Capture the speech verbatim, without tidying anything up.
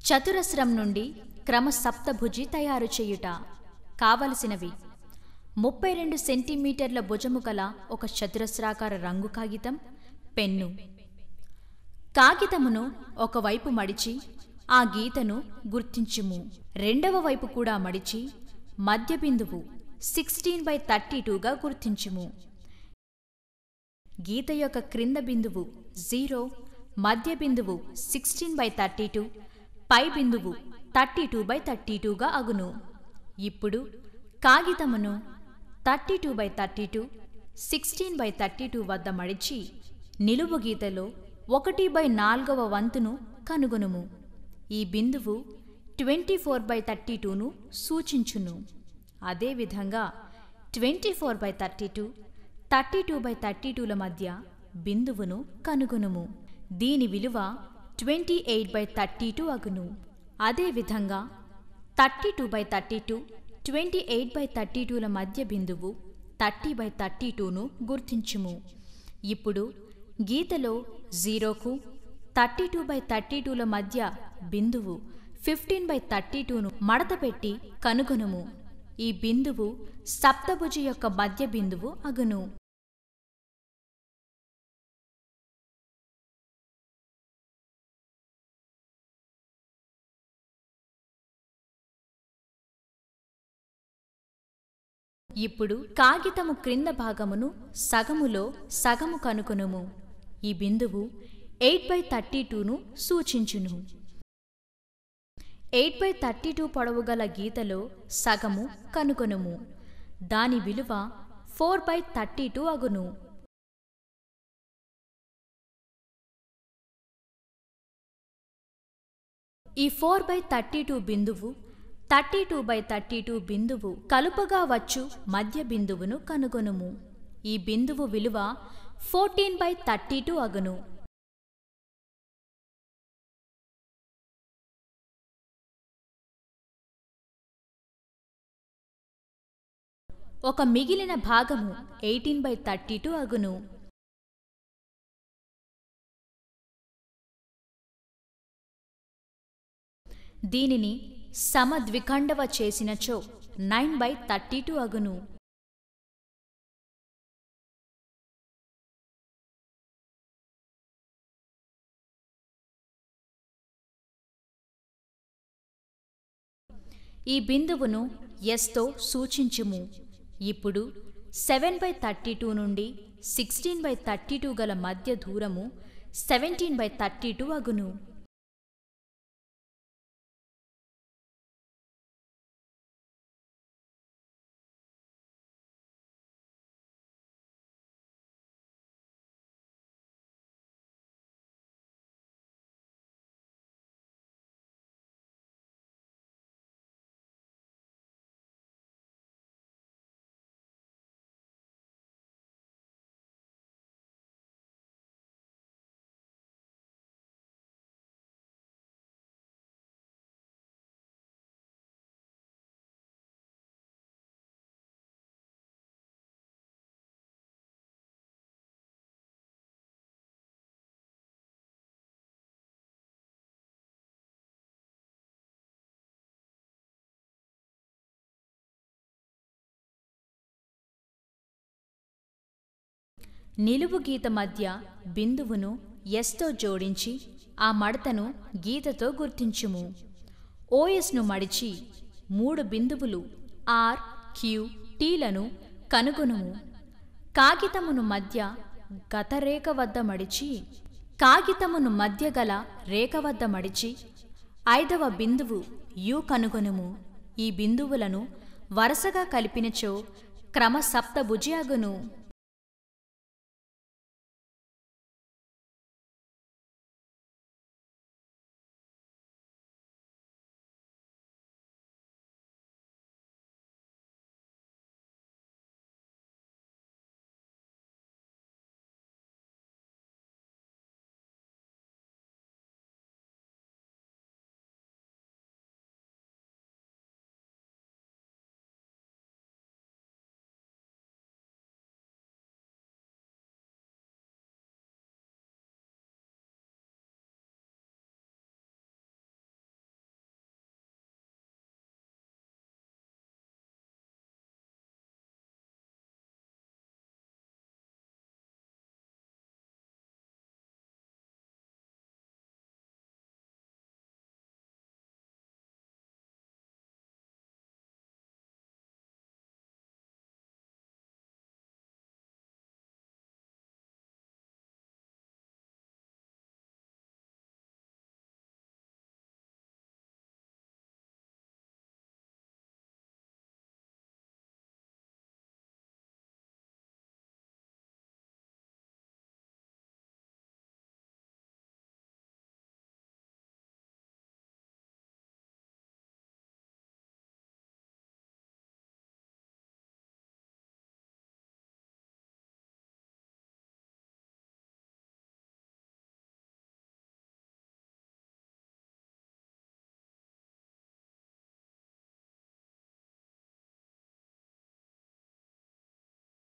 చతురస్రం నుండి క్రమ సప్తభుజి తయారు చేయుట. కావలసినవి: ముప్పై రెండు సెంటీమీటర్ల భుజము గల ఒక చతురస్రాకార రంగు కాగితం, పెన్ను. కాగితమును ఒకవైపు మడిచి ఆ గీతను గుర్తించుము. రెండవ వైపు కూడా మడిచి మధ్య బిందువు సిక్స్టీన్ బై థర్టీ టూగా గుర్తించుము. గీత యొక్క క్రింద బిందువు జీరో, మధ్య బిందువు సిక్స్టీన్ బై థర్టీ టూ, పై బిందువు థర్టీ టూ బై థర్టీ టూగా అగును. ఇప్పుడు కాగితమును thirty two by thirty two, sixteen by thirty two వద్ద మడిచి నిలువు గీతలో ఒకటి బై నాలుగవ వంతును కనుగొనుము. ఈ బిందువు ట్వంటీ ఫోర్ బై థర్టీ టూను సూచించును. అదేవిధంగా twenty four by thirty two, thirty two by thirty టూల మధ్య బిందువును కనుగొనుము. దీని విలువ twenty eight by thirty two అగును. అదేవిధంగా thirty two by thirty two, twenty eight by thirty టూల మధ్య బిందువు థర్టీ బై థర్టీ టూను గుర్తించుము. ఇప్పుడు గీతలో జీరోకు థర్టీ టూ బై థర్టీ టూల మధ్య బిందువు ఫిఫ్టీన్ బై థర్టీ టూను మడతపెట్టి కనుగొనుము. ఈ బిందువు సప్తభుజి యొక్క మధ్య బిందువు అగును. ఇప్పుడు కాగితము క్రింద భాగమును సగములో సగము కనుగొనుము. ఈ బిందువు ఎయిట్ బై థర్టీ టూను సూచించును. ఎయిట్ బై థర్టీ టూ పొడవు గల గీతలో సగము కనుగొనుము. దాని విలువ ఫోర్ బై థర్టీ టూ అగును. ఈ ఫోర్ బై థర్టీ టూ బిందువు thirty two by thirty two బిందువు కలుపగా వచ్చు మధ్య బిందువును కనుగొనుము. ఈ బిందువు విలువ ఫోర్టీన్ బై థర్టీ టూ అగును. ఒక మిగిలిన భాగము ఎయిటీన్ బై థర్టీ టూ అగును. దీనిని సమద్విఖండవ చేసినచో నైన్ బై థర్టీ టూ అగును. ఈ బిందువును ఎస్తో సూచించుము. ఇప్పుడు సెవెన్ బై థర్టీ టూ నుండి సిక్స్టీన్ బై థర్టీ టూ గల మధ్య దూరము సెవెంటీన్ బై థర్టీ టూ అగును. నిలువు గీత మధ్య బిందువును ఎస్తో జోడించి ఆ మడతను గీతతో గుర్తించుము. ఓఎస్ను మడిచి మూడు బిందువులు ఆర్, క్యూ, టీలను కనుగొనుము. కాగితమును మధ్య గత రేఖ వద్ద మడిచి కాగితమును మధ్య గల రేఖ వద్ద మడిచి ఐదవ బిందువు యు కనుగొనుము. ఈ బిందువులను వరుసగా కలిపినచో క్రమ సప్తభుజి అగును.